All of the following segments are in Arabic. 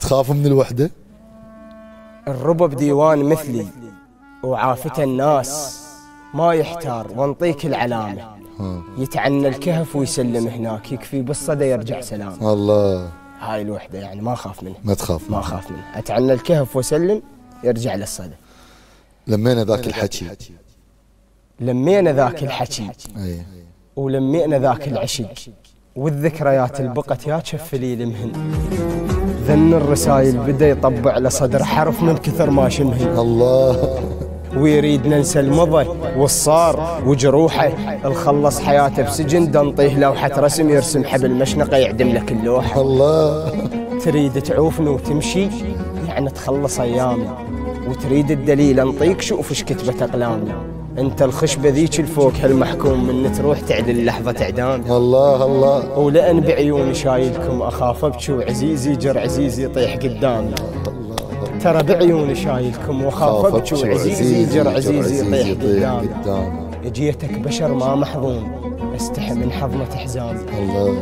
تخاف من الوحدة؟ الربا بديوان مثلي وعافته الناس ما يحتار وانطيك العلامة. يتعنى الكهف ويسلم هناك، يكفي بالصدى يرجع سلام. الله، هاي الوحدة يعني ما أخاف منها. ما تخاف؟ ما أخاف منها، أتعنى الكهف وسلم يرجع للصدى. لمينا ذاك الحكي، لمينا ذاك الحكي أي. ولمينا ذاك العشق، والذكريات البقت يا تشفلي لمهن. ذن الرسايل بدا يطبع لصدر حرف من كثر ما شمهن. الله، ويريد ننسى المضى والصار وجروحه، الخلص حياته بسجن دنطيه لوحة رسم يرسم حبل مشنقة يعدم لك اللوحة. الله، تريد تعوفني وتمشي يعني تخلص أيامي، وتريد الدليل انطيك شوف ايش كتبت أقلامي. انت الخشبة ذيك الفوق هالمحكوم من تروح تعدل لحظة اعدامي. الله، الله، ولأن بعيوني شايلكم أخاف أبكي وعزيزي جر عزيزي يطيح قدامي. ترى بعيوني شايلكم وخاف أبكي وعزيزي جر عزيزي يطيح قدامي. جيتك بشر ما محظون استحي من حضنة حزامي. الله،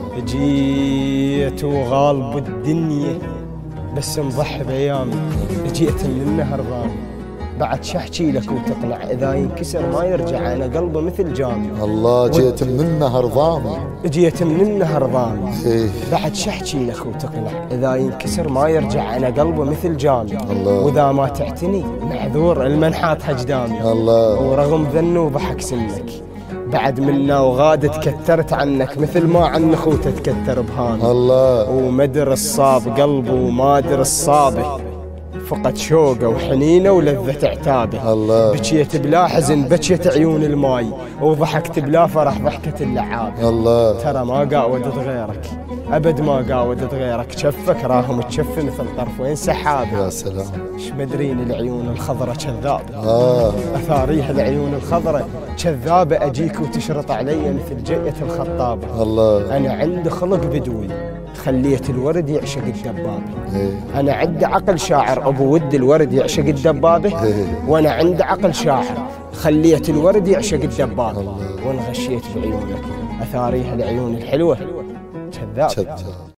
جيت وغالب الدنيا بس مضحي بأيامي. جيت من النهر ضامي بعد شحكي لك وتقنع، إذا ينكسر ما يرجع أنا قلبه مثل جامي. الله، جيت من النهر ضامي. جيت من النهر ضامي إيه. بعد شحكي لك وتقنع، إذا ينكسر ما يرجع أنا قلبه مثل جامي. الله، وإذا ما تعتني معذور المنحات هجدامي. الله، ورغم ذنه وضحك سنك بعد منا وغادت كترت عنك، مثل ما عن خوته تكتر بهامي. الله، ومدر الصاب قلبه ومادر الصابه، فقد شوقه وحنينه ولذة عتابه. الله، بكيت بلا حزن بكيت عيون الماي، وضحكت بلا فرح ضحكة اللعابة. الله، ترى ما قاودت غيرك أبد ما قاودت غيرك، شفك راهم تشف مثل طرفين سحابة. يا سلام. ايش مدرين العيون الخضرة كذابة. أثاريها العيون الخضرة كذابة، أجيك وتشرط علي مثل جية الخطابة. الله، أنا عندي خلق بدوي خليت الورد يعشق الدبابة. إيه. أنا عندي عقل شاعر أبو ود الورد يعشق الدبابة. إيه. وأنا عندي عقل شاعر خليت الورد يعشق الدبابة. وانغشيت بعيونك أثاريها العيون الحلوة كذاب.